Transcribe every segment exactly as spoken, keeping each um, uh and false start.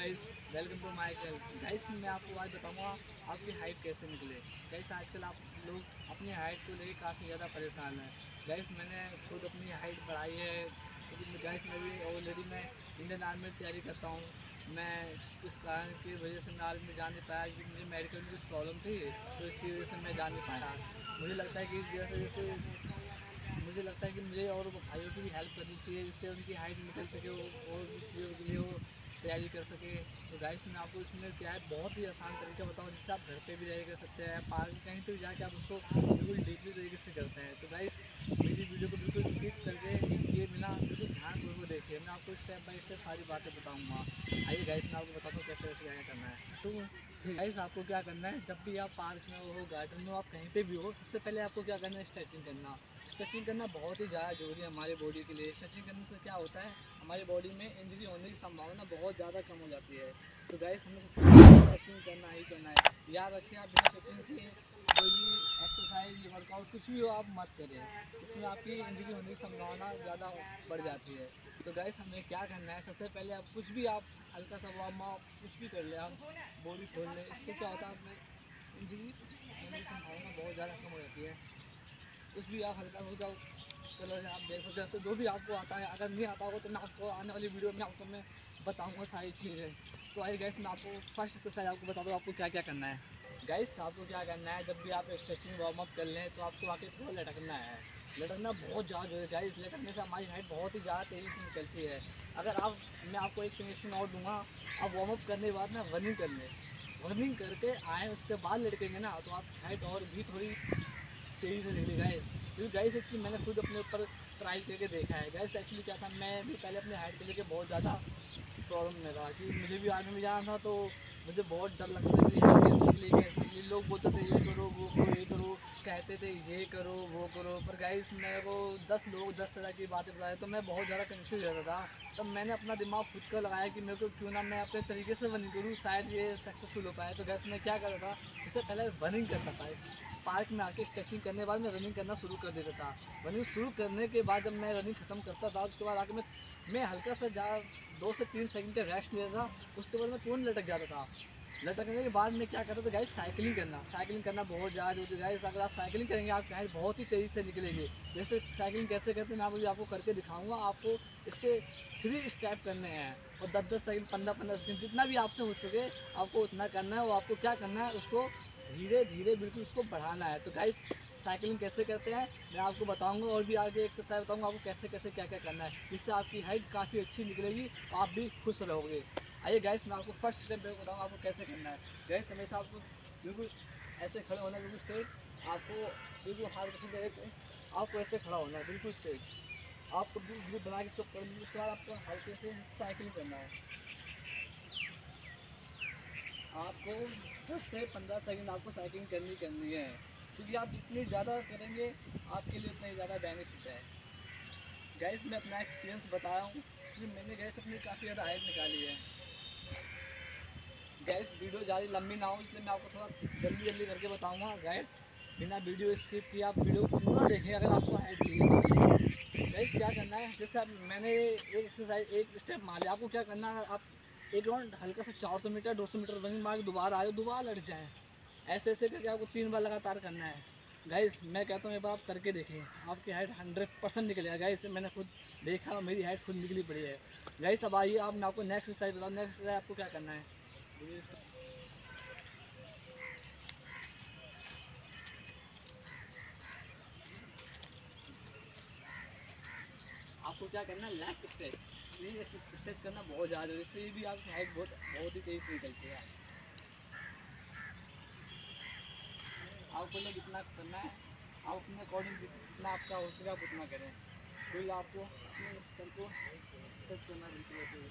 Guys, welcome to my channel. Guys, मैं आपको आज बताऊंगा आपकी हाइट कैसे निकले। गाइस, आजकल आप लोग अपनी हाइट को लेकर काफ़ी ज़्यादा परेशान हैं। गाइस, मैंने खुद अपनी हाइट बढ़ाई है क्योंकि गाइस मैं भी ऑलरेडी मैं इंडियन आर्मी में तैयारी करता हूँ। मैं इस कारण की वजह से मैं आर्मी में जा नहीं पाया क्योंकि मुझे मेडिकल में कुछ प्रॉब्लम थी, तो इसी वजह से मैं जा नहीं पाया। मुझे लगता है कि जैसे जैसे मुझे लगता है कि मुझे और भाइयों की भी हेल्प करनी चाहिए जिससे उनकी हाइट निकल सके, वो और भी चीज़ों के लिए वो तैयारी कर सके। तो गाइस, मैं आपको इसमें क्या है बहुत ही आसान तरीका बताऊँ जिससे आप घर पे भी तैयारी कर सकते हैं, पार्क कहीं पर भी जाके आप उसको बिल्कुल डीपली तरीके से करते हैं। तो गाइस, मेरी वीडियो को बिल्कुल स्किप करके ये बिना बिल्कुल ध्यानपूर्वक देखिए। मैं आपको स्टेप बाय स्टेप सारी बातें बताऊँगा। आइए गाइस, मैं आपको बताता हूँ कैसे कैसे क्या करना है। तो ठीक गाइस, आपको क्या करना है, जब भी आप पार्क में हो, गार्डन में हो, आप कहीं पे भी हो, सबसे पहले आपको क्या करना है, स्ट्रेचिंग करना। स्ट्रेचिंग करना बहुत ही ज़्यादा जरूरी है हमारे बॉडी के लिए। स्ट्रेचिंग करने से क्या होता है, हमारी बॉडी में इंजरी होने की संभावना बहुत ज़्यादा कम हो जाती है। तो गाइस, हमें सबसे पहले स्ट्रेचिंग करना ही करना है। याद रखिए, आप बिना स्ट्रेचिंग किए कोई भी एक्सरसाइज वर्कआउट कुछ भी हो आप मत करें, इसमें आपकी इंजरी होने की संभावना ज़्यादा बढ़ जाती है। तो गाइस, हमें क्या करना है, सबसे पहले आप कुछ भी आप हल्का सा वार्म अप कुछ भी कर ले, आप बॉडी खोल लें। इससे क्या होता है, आपमें इंजरी होने की संभावना बहुत ज़्यादा कम हो जाती है। कुछ भी आप हल्का फुल्का चलो आप देख सकते हैं, जो भी आपको आता है। अगर नहीं आता होगा तो मैं आपको आने वाली वीडियो में आपको मैं बताऊंगा सारी चीज़ें। तो आइए गाइस, मैं आपको फर्स्ट एक्सरसाइज आपको बता दूँ आपको क्या क्या करना है। गाइस, आपको क्या करना है, जब भी आप स्ट्रेचिंग वार्म अप कर लें तो आपको आके थोड़ा लटकना है। लटकना बहुत ज़्यादा जरूरी है गाइस, लटकने से हमारी हाइट बहुत ही ज़्यादा तेज़ी से निकलती है। अगर आप मैं आपको एक सजेशन और दूंगा, आप वार्म अप करने के बाद ना रनिंग कर लें। रनिंग करके आए उसके बाद लटकेंगे ना तो आप हाइट और भी थोड़ी तेज़ी से निकली गाइस। क्योंकि गाइस एक चीज़ मैंने खुद अपने ऊपर ट्राई करके देखा है। गाइस, एक्चुअली क्या था, मैं भी पहले अपने हाइट को लेकर बहुत ज़्यादा प्रॉब्लम में रहा कि मुझे भी आर्मी में जाना था, तो मुझे बहुत डर लगता था कि हाइट कैसे निकली कैसे निकली। लोग बोलते थे ये करो वो करो ये करो, कहते थे ये करो वो करो, पर गाइस मेरे को दस लोग दस तरह की बातें बताए तो मैं बहुत ज़्यादा कन्फ्यूज रहता था। तब मैंने अपना दिमाग खुद का लगाया कि मेरे को क्यों ना मैं अपने तरीके से रनिंग करूँ, शायद ये सक्सेसफुल हो पाए। तो गाइस, मैं क्या करता था, इससे पहले रनिंग करता था, पार्क में आके स्ट्रेचिंग करने के बाद मैं रनिंग करना शुरू कर देता था। रनिंग शुरू करने के बाद जब मैं रनिंग ख़त्म करता था उसके बाद आके मैं मैं हल्का सा जा दो से तीन सेकंड का रेस्ट लेता था। उसके बाद मैं तुरंत लटक जाता था। लटकने के बाद मैं क्या करता था गाइस, साइकिलिंग करना साइकिलिंग करना बहुत ज़्यादा जरूरी है गाइस। अगर आप साइकिलिंग करेंगे आपकी हाइट बहुत ही तेज़ी से निकलेगी। जैसे साइकिलिंग कैसे करते हैं मैं अभी आपको करके दिखाऊंगा। आपको इसके थ्री स्टेप करने हैं और दस दस सेकंड पंद्रह पंद्रह सेकंड जितना भी आपसे हो सके आपको उतना करना है। और आपको क्या करना है, उसको धीरे धीरे बिल्कुल उसको बढ़ाना है। तो गाइस, साइकिलिंग कैसे करते हैं मैं आपको बताऊंगा और भी आगे एक्सरसाइज बताऊंगा आपको कैसे कैसे क्या क्या करना है, जिससे आपकी हाइट काफ़ी अच्छी निकलेगी और आप भी खुश रहोगे। आइए गाइस, मैं आपको फर्स्ट स्टेप बताऊंगा आपको कैसे करना है। गाइस, हमेशा आपको बिल्कुल ऐसे खड़े होना है, बिल्कुल स्ट्रेट। आपको बिल्कुल हाथ सीधे रख के आपको ऐसे खड़ा होना है, बिल्कुल स्ट्रेट। आपको बिल्कुल बना के चुप कर लीजिए। उसके बाद आपको हल्के से साइकिलिंग करना है। आपको दस से पंद्रह सेकंड आपको साइकिलिंग करनी करनी है, क्योंकि आप जितनी ज़्यादा करेंगे आपके लिए उतना ही ज़्यादा बेनिफिट है। गैस, मैं अपना एक्सपीरियंस बता रहा हूँ कि मैंने गैस अपनी काफ़ी ज़्यादा हाइट निकाली है। गैस, वीडियो ज़्यादा लंबी ना हो इसलिए मैं आपको थोड़ा जल्दी जल्दी करके बताऊँगा। गैस, बिना वीडियो स्किप किए आप वीडियो पूरा देखें अगर आपको हाइट चाहिए तो। गैस, क्या करना है, जैसे आप मैंने एक एक्सरसाइज एक स्टेप मार लिया, आपको क्या करना है, आप एक राउंड हल्का सा चार सौ मीटर दो सौ मीटर रनिंग मार के दोबारा आए दोबारा लट जाएँ। ऐसे ऐसे करके आपको तीन बार लगातार करना है। गाइस, मैं कहता हूँ एक बार आप करके देखिए, आपकी हाइट हंड्रेड परसेंट निकलेगा। गाइस, मैंने खुद देखा और मेरी हाइट खुद निकली पड़ी है। गाइस, अब आइए आप मैं आपको नेक्स्ट एक्सरसाइज बताऊँ। नेक्स्ट एक्सरसाइज आपको क्या करना है, आपको क्या करना है, लेग स्ट्रेच। ये स्ट्रेच करना बहुत ज़्यादा है, इससे भी आपकी हाइट बहुत बहुत ही तेज़ी से निकलती है। आपको लिए कितना करना है, आप अपने अकॉर्डिंग जितना आपका हो सके आप उतना करें। फिर आपको अपने सर को स्ट्रेच करना बिल्कुल ऐसे ही।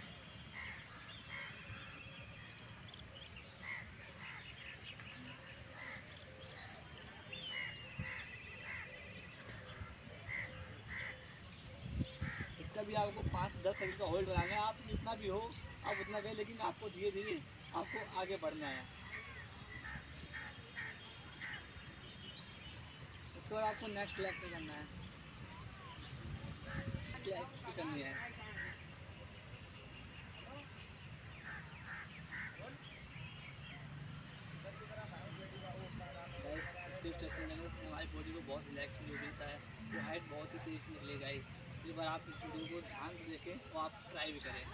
इसका भी आपको पाँच दस सेकंड का होल्ड लगाना है। आप जितना भी हो आप उतना करें, लेकिन आपको धीरे धीरे आपको आगे बढ़ना है। इसके बाद आपको नेक्स्ट लेग पे करना है, लेग से करनी है। बहुत रिलैक्स फील मिलता है, तो हाइट बहुत ही तेज़ निकले गाइस। एक बार आप इस वीडियो को ध्यान से देखें और आप ट्राई भी करें।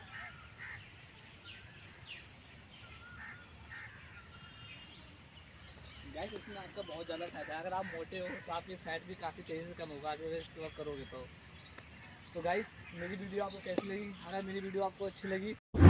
गाइस इसमें आपका बहुत ज़्यादा फायदा है, अगर आप मोटे हो तो आपकी फ़ैट भी काफ़ी तेज़ी से कम होगा अगर इसके वक्त करोगे तो। तो गाइस मेरी वीडियो आपको कैसी लगी? अगर मेरी वीडियो आपको अच्छी लगी